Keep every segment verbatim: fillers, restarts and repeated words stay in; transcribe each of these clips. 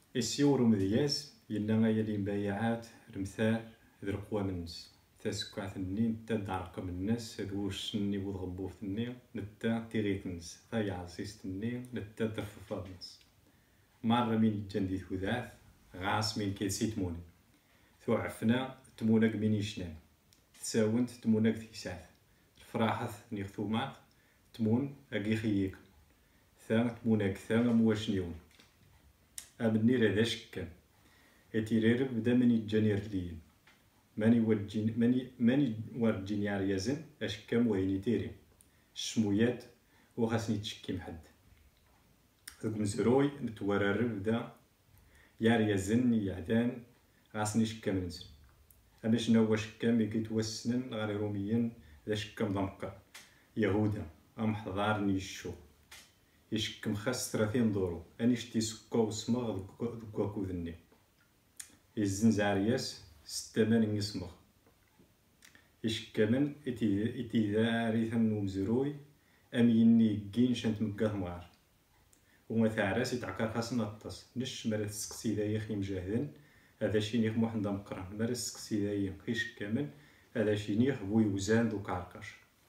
السيور مذياز يلا غايا الانبايعات رمثال ذي القوى من الناس تاسكع ثني نتا دعرق من الناس هذوش ني وضغبو ثني نتا تيغيت الناس ثاي عصيص ثني نتا ترفف الناس مرة من جندي ثوذاث غاس من كيسي تموني ثو عفنا تمونك من يشنان تساونت تمونك تيساث الفراحة نيغثو معك تمون أكي خيك ثا تمونك ثا مواشنيون أبني راه شكا اتيرير بدا من يجاني رليين ماني ورجين ماني ماني ورجين يا ريازن اش كام ويني تيري الشمويات وخاصني تشكي محد ذوك مزروي نتورر بدا يا ريازن يعدان خاصني شكا منزل اما شنو هو شكا ملي كيتوسنن غير روميا ذا شكا مضمقة يهودا ام حضارني الشو يشكم خاص ثلاثين دورو اني شتي سكا وسمغ دكاكو ذني يزن عرياس ستمان يسمغ يشكمن اتي اتي ذاريثن ومزروي ام يني كين شنت مكاه مغار وما ثعراس يتعكر خاص نطس نش مرا تسقسي ذايا خي مجاهدن هذا شي نيخ موحد مقران مرا تسقسي ذايا خيشكمن هذا شي نيخ بوي وزان دو كاركاش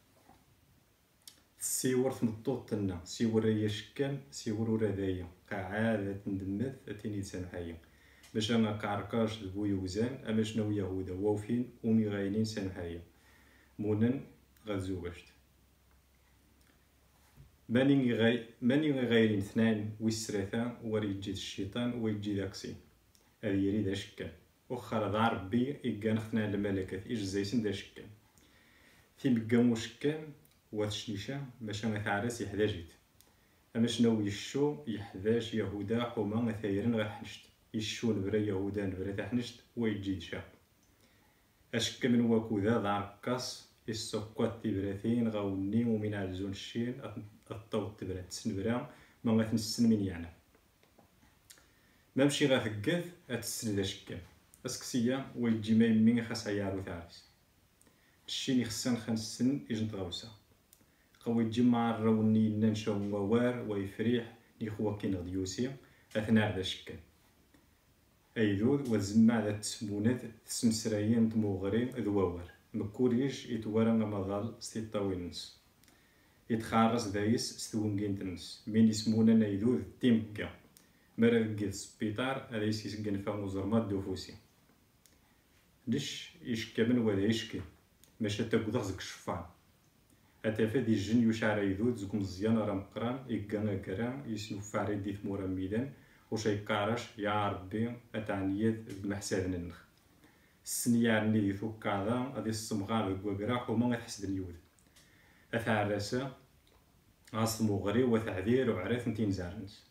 سيور ثمطوط تنا سيور ريا شكام سيور ورادايا قاعدة تندمث اتيني سامحايا باش انا كاركاش بوي وزان اما شنو يهودا ووفين ومي غاينين سامحايا مونن غزوبشت ماني غاي ماني غايرين اثنين ويسرثا وريجي الشيطان ويجي داكسي هذه يريد اشكال وخر ذا ربي يقان خثنا الملكات اجزايسن دا شكال في مقام وشكال واتشنيشا باش انا ثعرس يحداجيت اما شنو يشو يحداش يهودا حوما ثايرين غير حنشت يشو نبرا يهودا نبرا تحنشت ويجي شا اشك من وكوذا ضعكاس السكوات تبراثين غاوني ومن عزون الشين الطوط تبرات سنبرا ما غتنسن من يعني مامشي غاثقاث اتسن ذا شكا اسكسيا ويجي ما يمين خاص عيارو ثعرس الشين يخصن خنسن يجنت غوسا قوي جمع الروني ننشا ووار ويفريح نيخوا كي نغديوسي اثناء ذا شكا ايذود وزمع ذا تسمونات تسمسرايين تموغرين ذوار مكوريش يتوارا مظال ستيطاوينس يتخارس دايس ستونجين تنس مين يسمونا نايذود تيمكا مرة كيد سبيطار هذا يسكن فا مزرمات دوفوسي دش يشكا من وذا يشكي ماشا تاكو زك الشفان أتافا دي الجن يشعر يذود زكم مزيان راه مقران يقانا كرام يسنو فاريد دي ثمورا ميدان وش يقارش يا ربي أتعنيات بمحسادن النخ السنية عني دي ثوك كاذا غادي السمغار بكواكراح وما غتحسد اليود أثعراسا غاصمو غري وثعذير وعرف نتين زارنس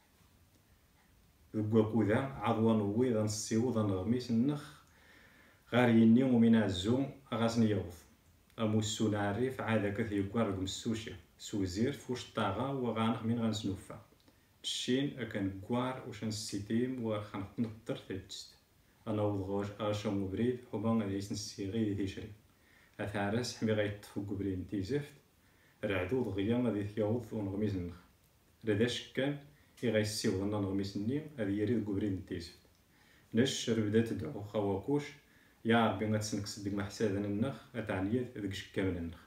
بكواكو ذا عضوان وي ذا نصيو ذا نغميس النخ غار يني ومن عزو غاسني يوض أموسون عريف عادا كثي يقارق مسوشي سوزير فوش طاغا وغانخ من غنسنوفا الشين أكن قوار وشان السيتيم وخانخ نقدر تيجست أنا وضغوش أشا مبريد حبان غادي يسنسي غير تيشري أثارس حمي غايطفو قبرين تيزفت رعدو ضغيا غادي ثيوض ونغميز النخ رداش كان يغايسي وضنا نغميز النيم غادي يريد قبرين تيزفت نش ربدا تدعو خواكوش يا ربي غتسنكس ديك محسادن النخ اتعنيت ديك شكا من النخ